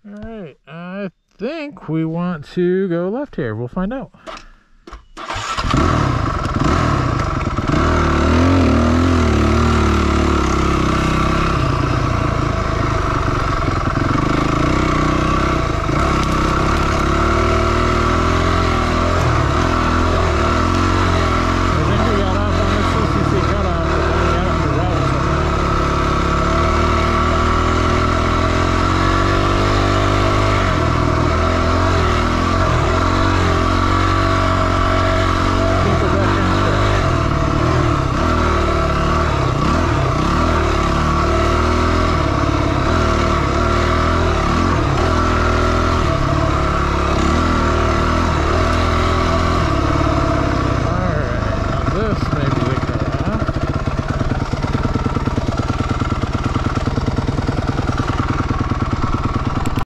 All right, I think we want to go left here. We'll find out.